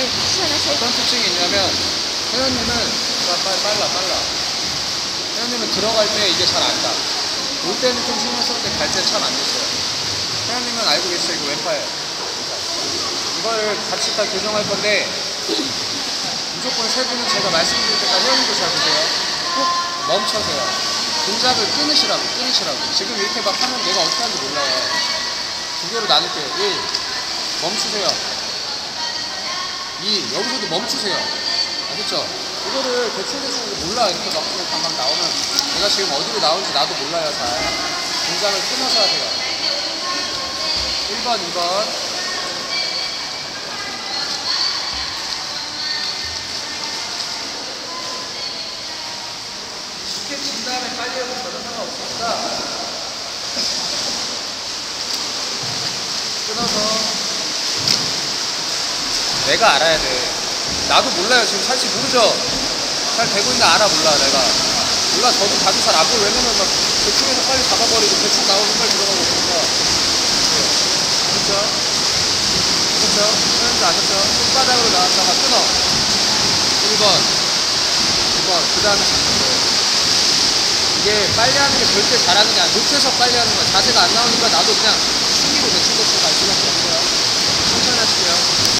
네, 시원하세요. 어떤 특징이 있냐면 회원님은 빨라. 회원님은 들어갈 때 이게 잘 안 가. 올 때는 좀 신경 썼는데 갈 때 참 안 됐어요. 회원님은 알고 계시죠? 이거 왼팔. 이거를 같이 다 교정할 건데 무조건 세 분은 제가 말씀드릴 때까지 회원님도 잘 보세요. 꼭 멈춰세요. 동작을 끊으시라고. 지금 이렇게 막 하면 내가 어떻게 하는지 몰라요. 두 개로 나눌게요. 1. 멈추세요. 2. 여기서도 멈추세요. 아셨죠? 이거를 대충 몰라. 이렇게 막 방방 나오면 내가 지금 어디로 나오는지 나도 몰라요. 잘 동작을 끊어서 하세요. 1번 2번 쉽게 진 다음에 빨리 해도 전혀 상관없으니까 끊어서 내가 알아야 돼. 나도 몰라요. 지금 사실 모르죠. 잘 되고 있는데 알아 몰라 내가. 몰라. 저도 다들 잘 안 보여. 왜냐면 막 대충해서 빨리 잡아버리고 대충 나오는 빨리 들어가고 그러니까. 그렇죠? 그런지 아셨죠? 손바닥으로 나왔다가 끊어. 1번 2번 그 다음에 잡는 거예요. 이게 빨리 하는 게 절대 잘하는 게 아니야. 못해서 빨리 하는 거야. 자세가 안 나오니까 나도 그냥 숨기고 대충